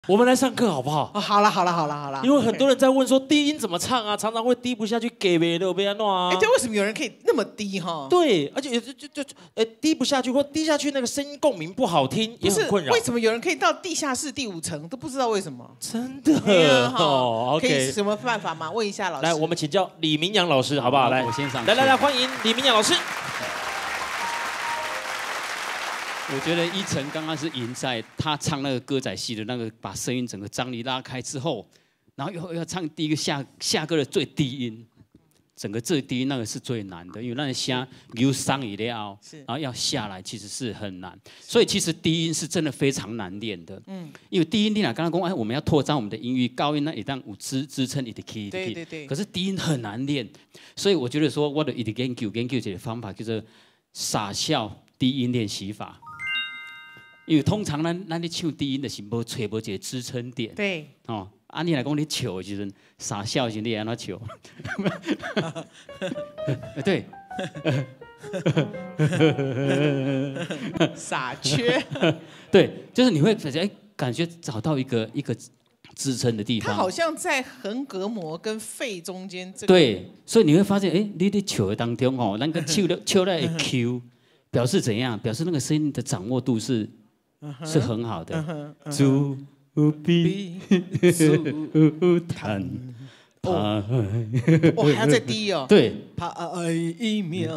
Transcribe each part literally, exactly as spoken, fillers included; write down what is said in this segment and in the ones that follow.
我们来上课好不好？ 哦，好了好了好了好了， 因为很多人在问说低音怎么唱啊，常常会低不下去，给呗的被安弄啊。 哎，对，为什么有人可以那么低哈？ 对，而且就就就呃低不下去或低下去，那个声音共鸣不好听，也很困扰。 为什么有人可以到地下室第五层都不知道为什么？ 真的哦 ，OK， 可以什么办法吗？问一下老师。 来，我们请教李明阳老师好不好？来， 我先上。 来来来，欢迎李明阳老师。 我觉得依晨刚刚是赢在他唱那个歌仔戏的那个，把声音整个张力拉开之后，然后又要唱第一个下下歌的最低音，整个最低音那个是最难的，因为那个声由上以了，然后要下来其实是很难，所以其实低音是真的非常难练的。嗯，因为低音练啊，刚刚讲哎，我们要拓张我们的音域，高音呢也当有支支撑一点 key， 对对对。 可是低音很难练，所以我觉得说我的一点研究研究这个方法叫做傻笑低音练习法。因为通常咱咱咧唱低音的是无找无一个支撑点， 对， 哦，按你来讲，你笑的时阵，傻笑的时候你安怎笑？对， 傻缺， 对，就是你会哎感觉找到一个一个支撑的地方。 它好像在横膈膜跟肺中间这个。 对，所以你会发现，哎，你在笑的当中哦，那个笑的笑的 Q， 表示怎样？表示那个声音的掌握度是。是很好的。竹笔竹弹拍， 哦，还要再低哦。 对， 拍一秒。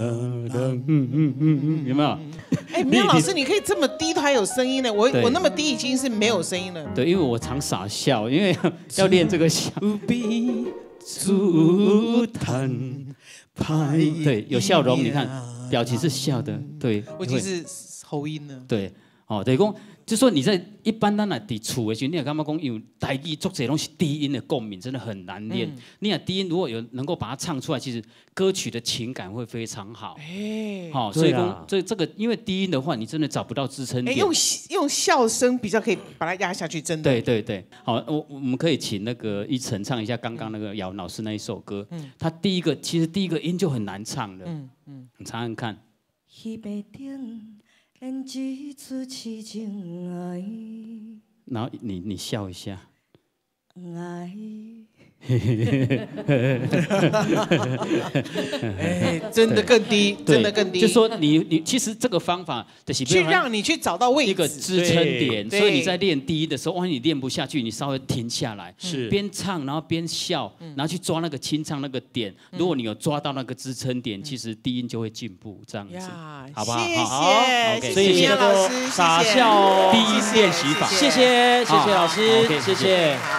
有没有？ 哎，明阳老师，你可以这么低都还有声音呢。我我那么低已经是没有声音了。 对，因为我常傻笑，因为要练这个笑。竹笔竹弹拍，对，有笑容，你看表情是笑的，对。 我已经是喉音了。 对。哦，等于讲，就说你在一般咱来伫厝的时候，你也感觉讲，有台语作者拢是低音的共鸣，真的很难练。嗯、你啊低音如果有能够把它唱出来，其实歌曲的情感会非常好。哎，好、哦，所以讲这这个，因为低音的话，你真的找不到支撑点。 用用笑声比较可以把它压下去，真的。 对对对，好，我我们可以请那个依晨唱一下刚刚那个姚老师那一首歌。嗯，他第一个其实第一个音就很难唱的。嗯嗯，你唱唱看。然后你你笑一下。 哎，真的更低，真的更低。 就说你你其实这个方法就是去让你去找到位置一个支撑点，所以你在练低的时候，万一你练不下去，你稍微停下来，是边唱然后边笑，然后去抓那个清唱那个点。如果你有抓到那个支撑点，其实低音就会进步，这样子，好不好？ 谢谢， 所以写那个傻笑低音练习法，谢谢谢谢老师，谢谢。